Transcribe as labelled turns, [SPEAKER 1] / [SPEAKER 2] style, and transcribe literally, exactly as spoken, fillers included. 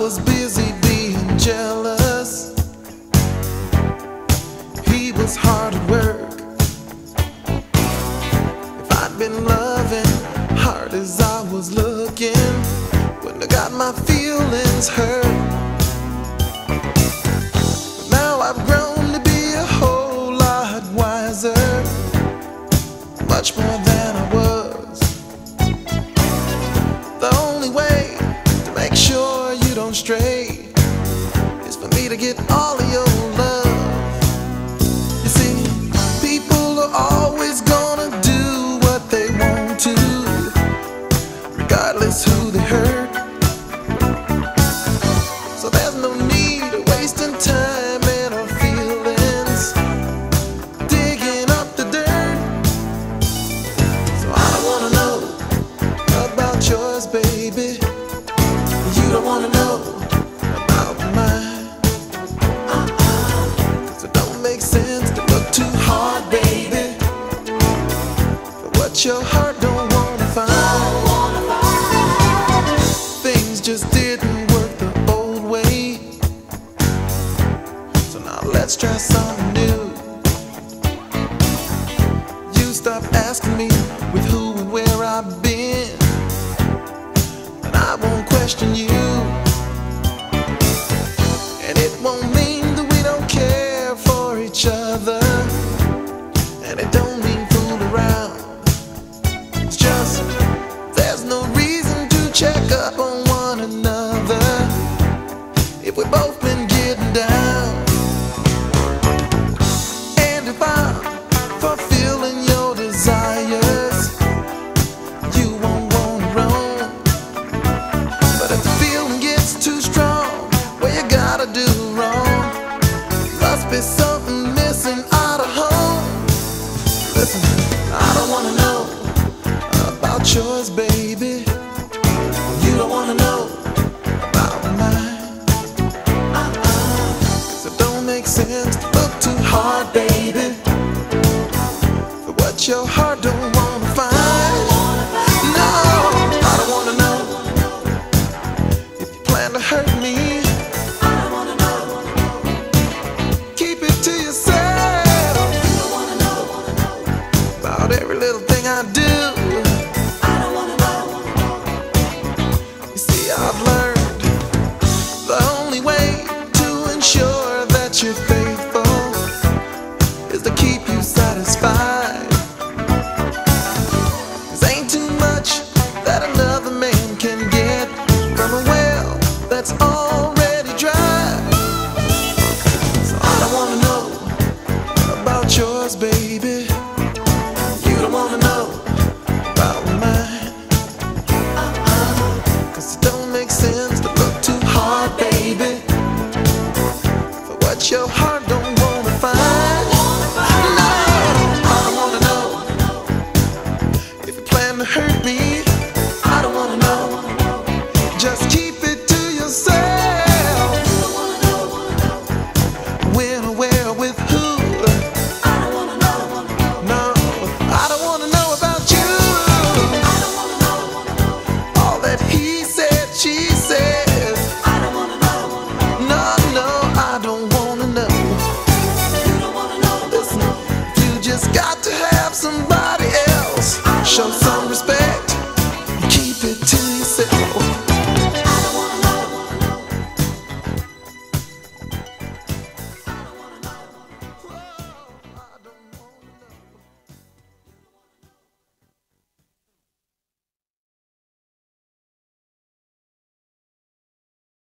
[SPEAKER 1] was busy being jealous. He was hard at work. If I'd been loving hard as I was looking, wouldn't have got my feelings hurt. But now I've grown to be a whole lot wiser, much more than I was. The only way to make sure you don't stray is for me to get all of your love. You see, people are always gonna do what they want to, regardless who they hurt. So there's no need of wasting time and our feelings digging up the dirt. So I don't wanna know about yours, baby. You don't wanna know about mine. Cause it don't make sense to look too hard, baby, for what your heart don't wanna find. Things just didn't work the old way, so now let's try something new. You stop asking me with who and where I've been, and I won't question you. And it won't mean that we don't care for each other, and it don't mean fool around. It's just there's no reason to check up on one another if we've both been getting down. And if I'm fulfilling your desires, you won't want to roam. But if the feeling gets too strong, well, you gotta do wrong. Must be something missing out of home. Listen, I don't wanna know about yours, baby. You don't wanna know about mine. Cause it don't make sense to look too hard, baby, for what your heart don't wanna find. No, I don't wanna know if you plan to hurt me. I don't wanna know. Keep it to yourself. You don't wanna know about every little thing I do. I don't wanna know. You see, I've learned the only way to ensure that you're faithful is to keep you satisfied. Cause ain't too much that another man can get from a well that's already dry. So I don't wanna know about yours, baby. You don't wanna know about mine. Cause it don't make sense to look too hard, baby, for what your heart don't wanna find. No, I don't wanna know if you plan to hurt me.